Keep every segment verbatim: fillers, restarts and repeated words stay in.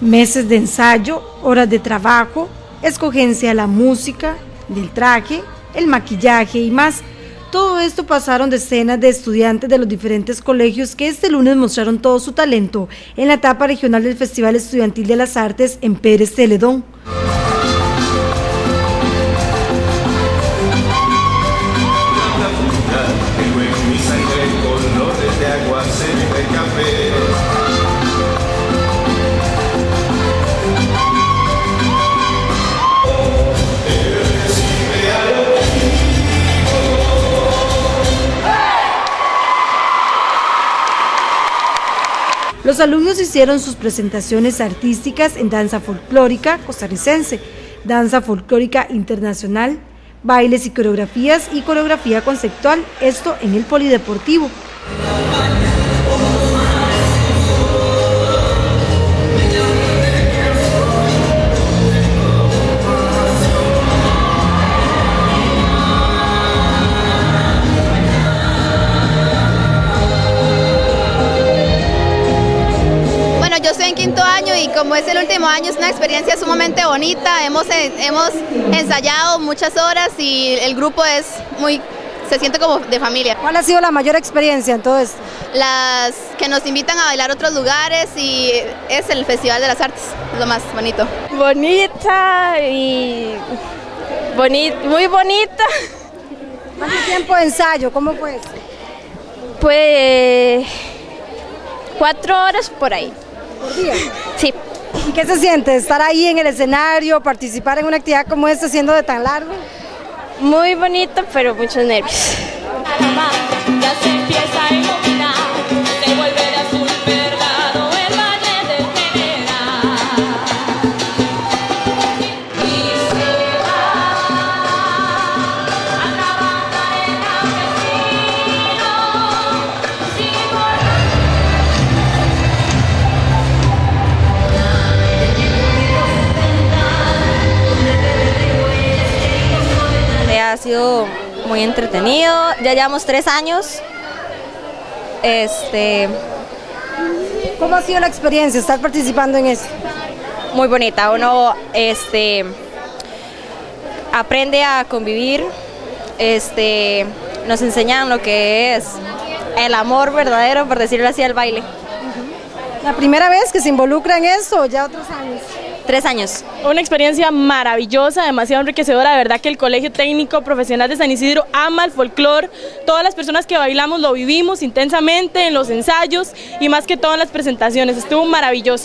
Meses de ensayo, horas de trabajo, escogencia de la música, del traje, el maquillaje y más. Todo esto pasaron decenas de estudiantes de los diferentes colegios que este lunes mostraron todo su talento en la etapa regional del Festival Estudiantil de las Artes en Pérez Celedón. Los alumnos hicieron sus presentaciones artísticas en danza folclórica costarricense, danza folclórica internacional, bailes y coreografías y coreografía conceptual, esto en el Polideportivo. Yo estoy en quinto año y como es el último año es una experiencia sumamente bonita, hemos, hemos ensayado muchas horas y el grupo es muy, se siente como de familia. ¿Cuál ha sido la mayor experiencia en todo esto? Las que nos invitan a bailar a otros lugares y es el Festival de las Artes, es lo más bonito. Bonita y boni muy bonita. ¿Cuánto tiempo de ensayo? ¿Cómo fue eso? Pues cuatro horas por ahí. ¿Por día? Sí. ¿Y qué se siente estar ahí en el escenario, participar en una actividad como esta siendo de tan largo? Muy bonito, pero muchos nervios. Ya se empieza a iluminar, se vuelve de azul verdado el valle del General. Y se va a trabajar en campesino, sin volver. Ha sido muy entretenido, ya llevamos tres años. Este, ¿Cómo ha sido la experiencia estar participando en eso? muy bonita, uno este, aprende a convivir, este, nos enseñan lo que es el amor verdadero, por decirlo así, al baile. ¿La primera vez que se involucra en esto o ya otros años? Tres años. Una experiencia maravillosa, demasiado enriquecedora, de verdad que el Colegio Técnico Profesional de San Isidro ama el folclore, todas las personas que bailamos lo vivimos intensamente en los ensayos y más que todo en las presentaciones, estuvo maravilloso.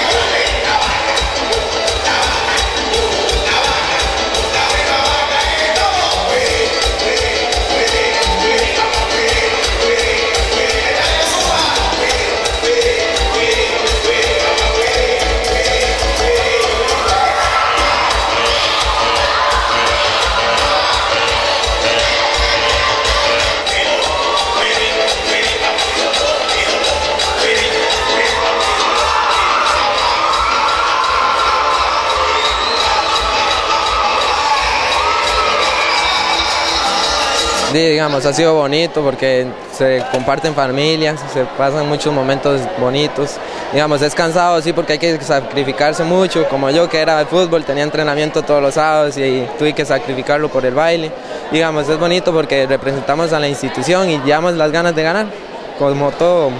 Sí, digamos, ha sido bonito porque se comparten familias, se pasan muchos momentos bonitos. Digamos, es cansado, sí, porque hay que sacrificarse mucho, como yo que era de fútbol, tenía entrenamiento todos los sábados y tuve que sacrificarlo por el baile. Digamos, es bonito porque representamos a la institución y llevamos las ganas de ganar, como todo,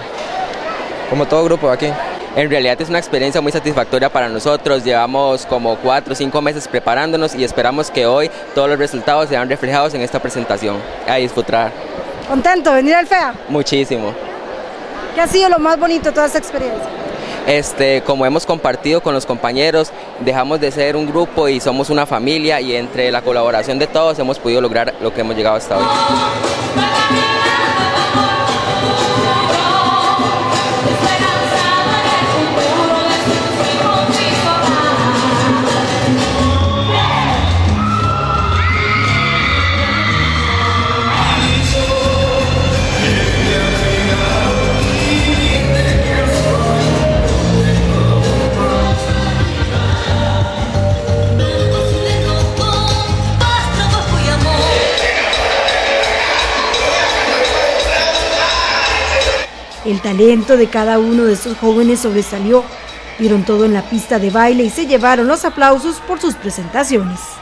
como todo grupo aquí. En realidad es una experiencia muy satisfactoria para nosotros, llevamos como cuatro o cinco meses preparándonos y esperamos que hoy todos los resultados sean reflejados en esta presentación. A disfrutar. ¿Contento de venir al FEA? Muchísimo. ¿Qué ha sido lo más bonito de toda esta experiencia? Este, como hemos compartido con los compañeros, dejamos de ser un grupo y somos una familia y entre la colaboración de todos hemos podido lograr lo que hemos llegado hasta hoy. El talento de cada uno de estos jóvenes sobresalió. Dieron todo en la pista de baile y se llevaron los aplausos por sus presentaciones.